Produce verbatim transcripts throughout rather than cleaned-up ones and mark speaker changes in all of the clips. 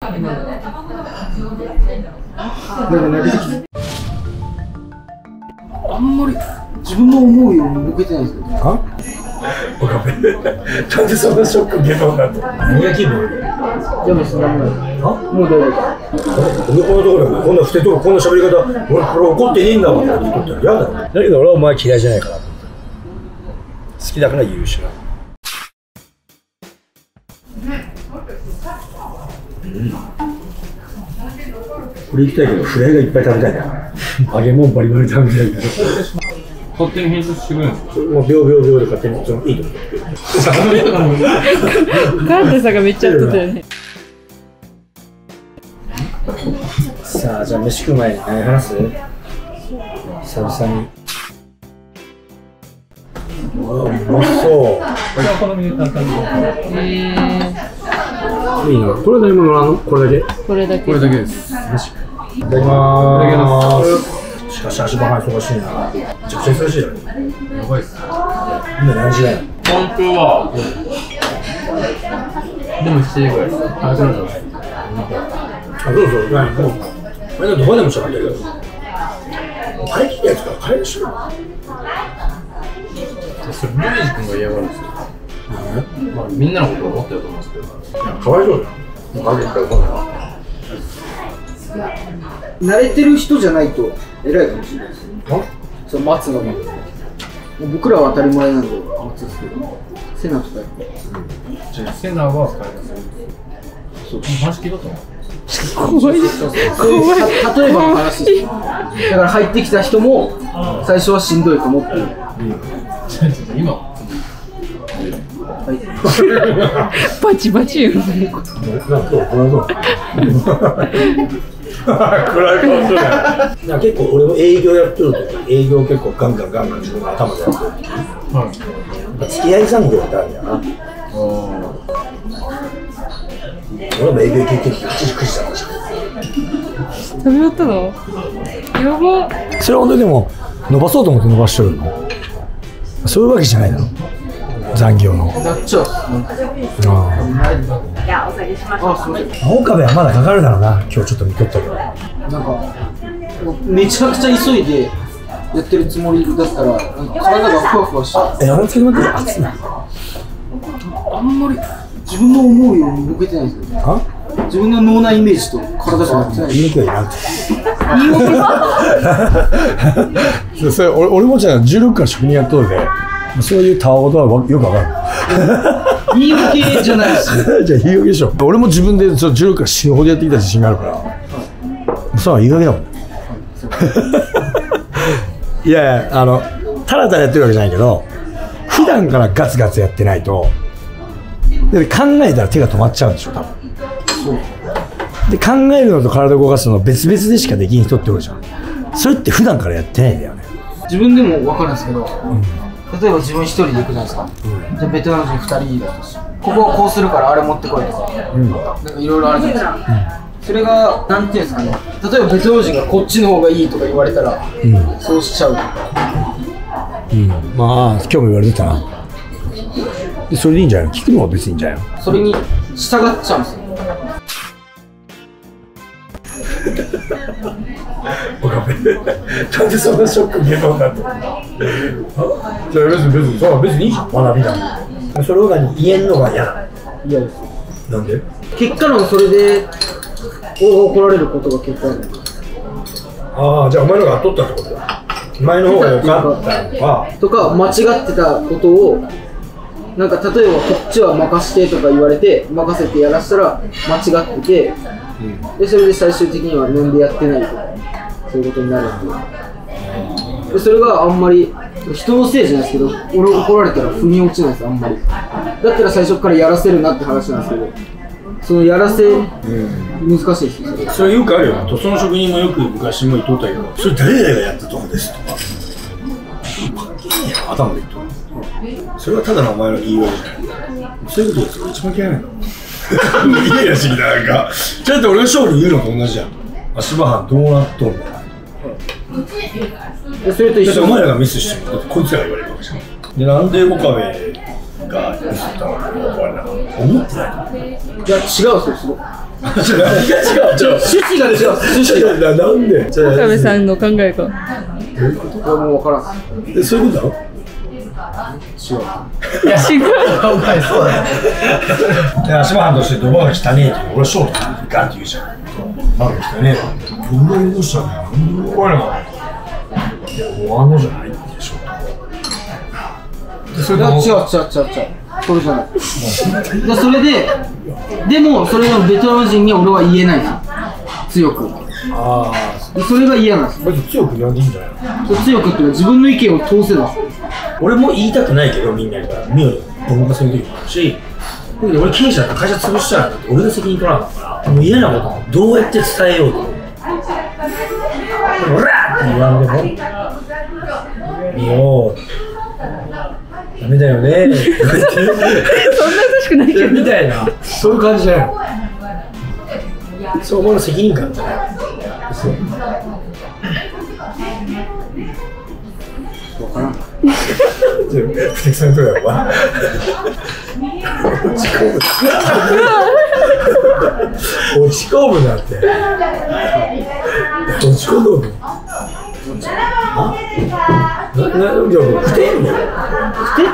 Speaker 1: 慣れてきてあんまり自分の思うように動けてないですよ。
Speaker 2: あ？ごめん。なんでそんなショック受けたんだって。何が気分？
Speaker 1: いやもうそんなもんない。あ？もう大丈夫。
Speaker 2: 俺このところでこんなふてとこんな喋り方、俺これ怒ってねえんだわって言っとったら嫌だ。だけど俺はお前嫌いじゃないから。好きだから言うしな。うん。これ行きたいけどフライがいっぱい食べたいな。揚げ物バリバリ食べたいけど。
Speaker 3: 勝手に編集してくれるんですか？
Speaker 2: もう秒秒秒で勝手にそのいいと思う。
Speaker 4: ガンデさんがめっちゃやってたよね。
Speaker 2: さあじゃあ飯食う前に何話す？久々に。うわうまそう。
Speaker 3: これは好みで簡単に。
Speaker 4: へ
Speaker 2: いいな。これ何も乗らんの？これだけ？
Speaker 4: ー、これだけ。
Speaker 3: これだけです。
Speaker 2: いただきまーす。しかし足場が忙しいな。めちゃくちゃ忙しいよね。
Speaker 3: やばいっす。
Speaker 2: 今何時だよ。
Speaker 3: 本当は。でもしちじぐらいです。あ、そうそう。
Speaker 2: あ、どうぞ。何もう。あれだどこでもしゃべってるけど。帰ってきたやつから帰るしろ。
Speaker 3: それミュージ君が嫌がるんですよ。まあみんなのことを思ってると思うんですけど。
Speaker 2: かわいそうだよ。帰ってきたらそうだな。
Speaker 1: 慣れてる人じゃないと偉いかもしれないです。そう待つのが。僕らは当たり前なんで待つんですけど、セナとかやって。
Speaker 3: じゃあセナは使いますよ。そう。話聞いたと思う。
Speaker 4: 怖いです。怖い。
Speaker 1: 例えばの話です。だから入ってきた人も最初はしんどいと思ってる。
Speaker 3: 今。
Speaker 4: バチバチよ。
Speaker 2: なんか今日これそう。暗い顔するやん。結構俺も営業やってる時、営業結構ガンガンガンガン自分の頭でやってる時、はい、付き合い産業ってあるんだよな。俺も営業行ってきてしちじくじだったじゃん。
Speaker 4: 食べ終わったの？やば。
Speaker 2: それは本当にでも伸ばそうと思って伸ばしとるの？そういうわけじゃないだろ。残業の。
Speaker 1: やっちゃう。
Speaker 2: ああ。いや、お下げしましょう。岡部はまだかかるだろうな。今日ちょっと見とったけど。
Speaker 1: なんかめちゃくちゃ急いでやってるつもりだったら、なんか体がふわふわして。
Speaker 2: え、あれつけて待って、熱いな。
Speaker 1: あんまり自分の思うように動けてないですよ。
Speaker 2: あ？
Speaker 1: 自分の脳内イメージと体が合ってない。
Speaker 2: 言いにくいなって。
Speaker 1: 言い訳
Speaker 2: はそれ俺俺もじゃあじゅうろくから職人やっとるで。そういうたわごとはよくわかる。
Speaker 1: 言い訳じゃないです。
Speaker 2: じゃあ言い訳でしょ。俺も自分でそのじゅうろくから死ぬほどやってきた自信があるから。はい、そうは言い訳だもん。いやいやあのただただやってるわけじゃないけど、普段からガツガツやってないと。で考えたら手が止まっちゃうんでしょ多分。そうで考えるのと体を動かすの別々でしかできん人っておるじゃん。それって普段からやってないんだよね。
Speaker 1: 自分でも分かるんですけど、うん、例えば自分一人で行くじゃないですか、うん、じゃあベトナム人ふたりだとし、ここはこうするからあれ持ってこいとか、うん、なんかいろいろあるじゃないですか、うん、それがなんていうんですかね、例えばベトナム人がこっちの方がいいとか言われたら、うん、そうしちゃうとか、
Speaker 2: うん、まあ今日も言われてたな。でそれでいいんじゃないの？聞くのは別にいいんじゃないの？
Speaker 1: それに従っちゃうんですよ。なんでそんなショック受けたんだって。じゃあ別に別にそう別にいいじゃん、学びだ。
Speaker 2: それが言えんのが嫌だ。
Speaker 1: 嫌です。
Speaker 2: なんで？
Speaker 1: 結果論それで怒られることが結構ある。
Speaker 2: ああ、じゃあお前のが当っとったってことだ。前の方が良かったのか
Speaker 1: とか間違ってたことをなんか例えばこっちは任してとか言われて任せてやらしたら間違ってて、うん、でそれで最終的にはなんでやってないとかそういうことになるんで、でそれがあんまり人のせいじゃないですけど俺怒られたら腑に落ちないですあんまり。だったら最初からやらせるなって話なんですけど、そのやらせ、うん、難しいですよ。それ、
Speaker 2: それよくあるよな。塗装の職人もよく昔も言っとったけど、それ誰々がやったとこですとか頭で言っとる。それはただのお前の言い訳じゃない。そういうことですよ。一番嫌いなの。イライラしてきたなんか。ちょっと俺が勝負言うのと同じじゃん。足場班どうなっとんの。
Speaker 1: それと一緒に。
Speaker 2: お前らがミスしても、だってこいつらが言われるかもしれない。で、なんで岡部がミスったのか思ってない。
Speaker 1: いや違うんですよ。
Speaker 2: 趣旨がでしょ。趣旨がなんで？
Speaker 4: 岡部さんの考えが。
Speaker 1: これも分からん。
Speaker 2: え、そういうことだろ？
Speaker 1: 違う。
Speaker 4: 違う。
Speaker 3: お前そうだね。
Speaker 2: いや、島藩としてドバが汚ねえって俺はショートガンって言うじゃん。ドバが汚ねえわ。どういうしたの？どういうの？おあのじゃないでしょ。
Speaker 1: それが違う違う違う違う。それじゃない。でそれで、でもそれをベトナム人に俺は言えないんですよ。強く。
Speaker 2: あ
Speaker 1: でそれが嫌なんですよ。
Speaker 2: あ、強く言わんでいいんじゃないの？
Speaker 1: 強くっていうのは自分の意見を通せば。
Speaker 2: 俺も言いたくないけど、みんなにから見よう僕がそういう時もあるし、俺経営者だったら会社潰したら俺が責任取らなかったから、もう嫌なことをどうやって伝えようと。オラーって言わんでも、見よう。ダメだよね。
Speaker 4: そんな優しくないけど。
Speaker 2: みたいな、そういう感じじゃないの。そう思うの責任感じゃない。そう。
Speaker 1: 分からん。
Speaker 2: 不適さんとやろ、お前。落ち込む。落ち込むなって。落ち込むの。あ？な、な、じゃあ、ふてんの？ふて？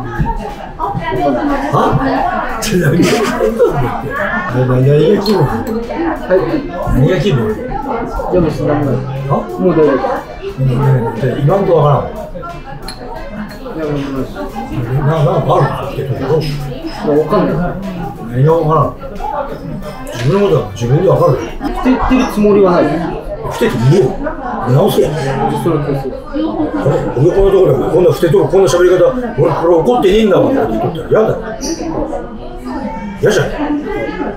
Speaker 2: あ？じゃ、何が気分だって。何が気分？はい。何が気分？
Speaker 1: じゃあもうそんなもんない。
Speaker 2: あ？
Speaker 1: もう大丈夫。
Speaker 2: 今んとこわからん。
Speaker 1: いや、もうないです。
Speaker 2: な、なんかあるの？い
Speaker 1: や、分かんない。
Speaker 2: 何がわからん？自分のことは自分でわかる。
Speaker 1: 捨ててるつもりはない。
Speaker 2: ふてって言えよ。直せや。
Speaker 1: それは消す。
Speaker 2: 俺このところでこんなふてとこんな喋り方、俺これ怒ってねえんだわって言っとったら嫌だ。嫌じゃない。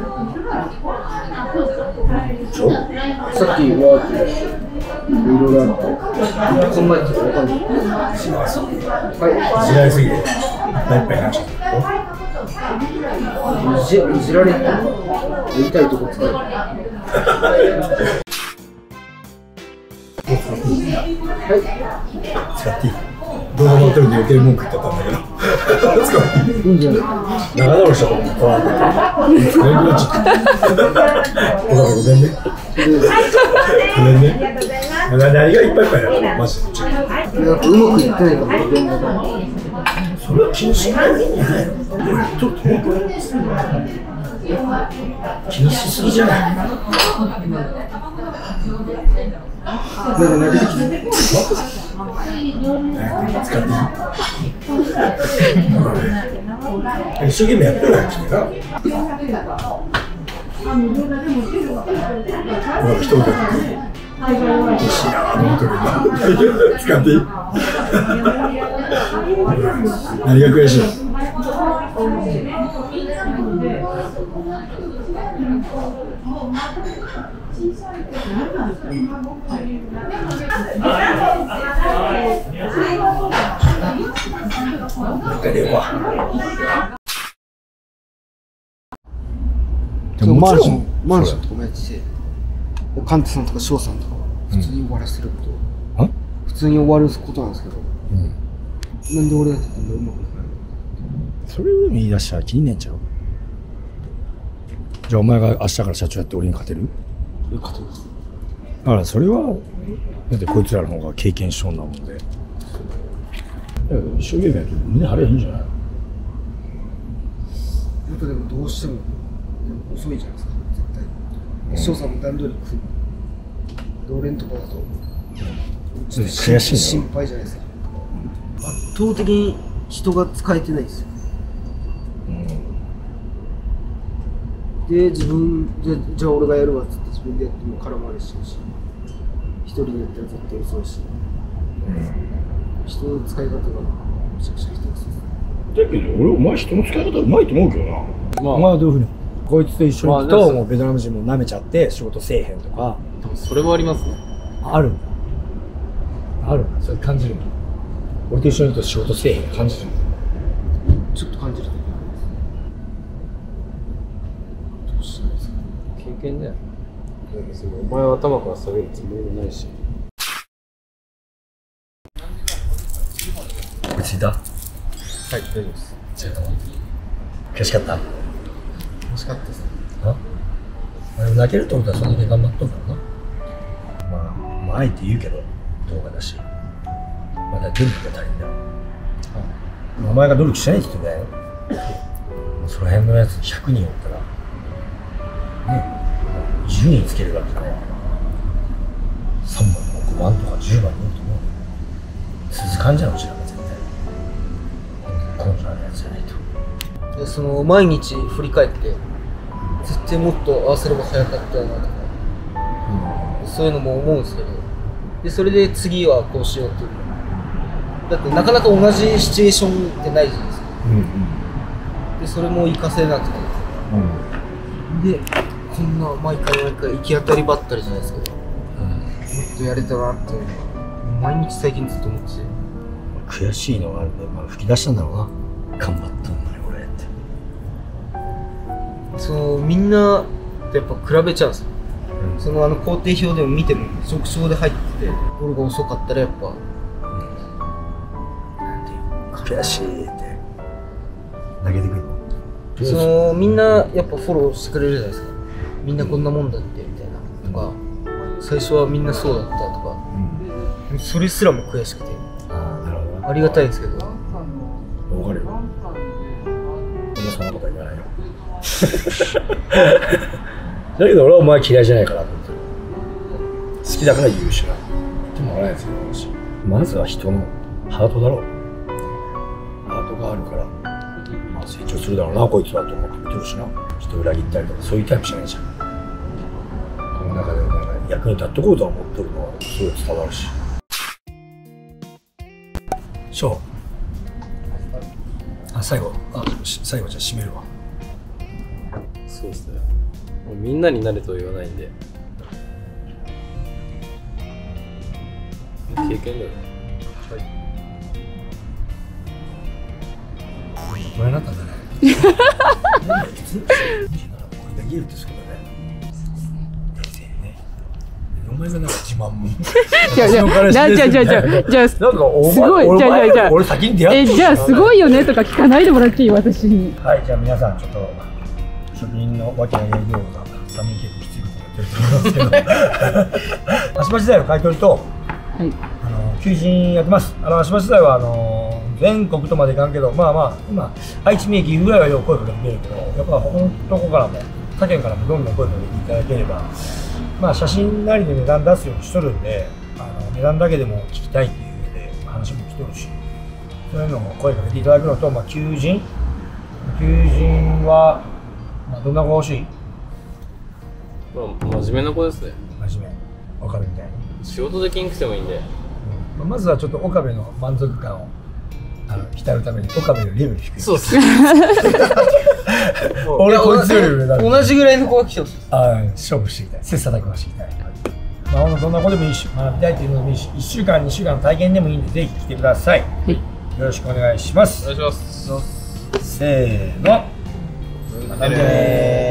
Speaker 2: そう。
Speaker 1: さっきわーっていろいろあって考えてて分かんない。はい。
Speaker 2: 知られすぎていっぱいいっぱいになっちゃった。
Speaker 1: いじ、いじられて言いたいとこ使える。
Speaker 2: はい。使っていい？動画の撮るで余計文句言ってたんだけど。使っていい？いいんじゃない？長直りしたと思ってこうなって。ごめんね。ごめんね。ごめんね。何がいっぱいいっぱいなの？マジで。
Speaker 1: なんかうまくいってないかも、電話が。
Speaker 2: それは気にしないでいいんじゃないの？ちょっと気にしすぎじゃない？
Speaker 1: なんか投げてきて。
Speaker 2: 使っていい？一生懸命やってるわけだ。ほら、一言で欲しいなと思ってるんだ。使っていい？何が悔しいの？
Speaker 1: でもマンション、マンションとかもやってて、カンテさんとか翔さんとか普通に終わらせること、うん、普通に終わることなんですけど、うん、なんで俺やってたんだうまくいかない。
Speaker 2: それを言い出したら気にねんちゃう？じゃあお前が明日から社長やって俺に勝てる？
Speaker 1: 勝てます。
Speaker 2: だからそれはだってこいつらの方が経験しそうなもんで、一生懸命やると胸張れへんじゃないの？
Speaker 1: やっぱでもどうしても遅いじゃないですか、絶対。翔さんも段取り組む。俺んとこだとちょっと
Speaker 2: 悔しい
Speaker 1: 心配じゃないですか。圧倒的に人が使えてないですよ。で、自分じゃ、じゃあ俺がやるわっつって自分でやっても絡まれしるし、一人でやったら絶対遅いし、うん、人の使い方がめちゃくちゃ一つです。
Speaker 2: だけど俺お前人の使い方うまいと思うけどな。まあ、お前はどういうふうにこいつと一緒に行くと、まあ、もうベトナム人も舐めちゃって仕事せえへんとか。
Speaker 3: それはありますね。
Speaker 2: あるんだ。あるんだ。それ感じるんだ。俺と一緒にいると仕事せえへん感じるんだ。
Speaker 1: ちょっと感じる。
Speaker 3: 経験だよ。お前は頭から下げるつもりもないし。
Speaker 2: 落ち着いた？はい、
Speaker 3: 大丈夫です。
Speaker 2: 悔しかった？
Speaker 1: 惜しかったですね。
Speaker 2: あ？ 泣けるってことはそんだけ頑張っとんだろうな。まあ、まあ、あえて言うけど、動画だし。まだ努力が足りんだよ。お前が努力しないって言ってんだよ。その辺のやつひゃくにんおったら、ね、じゅうにんつけるわけじゃない。さんばんもごばんとかじゅうばんにいると思う。続かんじゃん、うちらが絶対。根性あるやつじゃないと。
Speaker 1: でその毎日振り返って絶対もっと合わせれば早かったよなとか、うん、そういうのも思うんですけど、でそれで次はこうしようっていう。だってなかなか同じシチュエーションってないじゃないですか、うんうん、でそれも活かせなくて、うん、でこんな毎回毎回行き当たりばったりじゃないですけど、うん、もっとやれたなっていうのは毎日最近ずっと思ってて、
Speaker 2: 悔しいのがあるんで、まあ、吹き出したんだろうな。頑張ったんだね俺って。
Speaker 1: そのみんなとやっぱ比べちゃうんですよ、うん、そのあの工程表でも見ても直賞で入ってて俺が遅かったらやっぱ、うん、なんていう
Speaker 2: 悔しいって投げてくるの。
Speaker 1: そのみんなやっぱフォローしてくれるじゃないですか。みんなこんなもんだってみたいなとか、最初はみんなそうだったとか、うん、それすらも悔しくて、あー、なるほど、ありがたいですけど。
Speaker 2: わかるよ。俺もそんなことは言わないよ。だけど俺はお前嫌いじゃないからと思ってる。好きだから言うしな。言ってもらわないですよ。まずは人のハートだろう。ハートがあるから、まあ、成長するだろうなこいつはと思って見てるしな。人裏切ったりとかそういうタイプじゃないじゃん。この中でなんか役に立ってこうとは思ってるのはすごい伝わるし。ショー。あ、最後、あ、最後じゃあ締めるわ。
Speaker 3: そうですね。もうみんなになれとは言わないんで。経験だよ。はい。
Speaker 2: 大人になったんだね。これだけ言うってそうだね。お前がなんか自慢も。
Speaker 4: じゃあじゃあじゃあじゃあじゃあじゃあじゃあすごいじゃあじゃあじゃあ
Speaker 2: 俺先に出会
Speaker 4: えじゃあすごいよねとか聞かないでもらっていい私に。
Speaker 2: はいじゃあ皆さんちょっと職人のわけのやりようが寒い結構きついことやってると思いますけど、足場時代の買い取りと、はい、あの求人やってます。あの足場時代はあの全国とまでいかんけどまあまあ今愛知三重岐阜ぐらいはよく声かけてくれるけどやっぱ他のとこからも他県からもどんどん声かけていただければ。まあ写真なりで値段出すようにしとるんで、あの値段だけでも聞きたいっていうので話も来とるし、そういうのも声かけていただくのと、まあ、求人求人は、まあ、どんな子欲しい？
Speaker 3: まあ、真面目な子ですね。
Speaker 2: 真面目。岡部みたいに。
Speaker 3: 仕事できんくてもいいんで。
Speaker 2: うん、まずはちょっと岡部の満足感をあの浸るために岡部のレベル低い。
Speaker 3: そうですね。
Speaker 2: 俺こいつより上だ。
Speaker 1: 同じぐらいの子が来てほしい。
Speaker 2: ああ、勝負していきたい。切磋琢磨していきたい。まあ、どんな子でもいいし、学びたいというのでもいいし、いっしゅうかん、にしゅうかんの体験でもいいんで、ぜひ来てください。はい、よろしくお願いします。
Speaker 3: お願いします。
Speaker 2: せーの。またねー。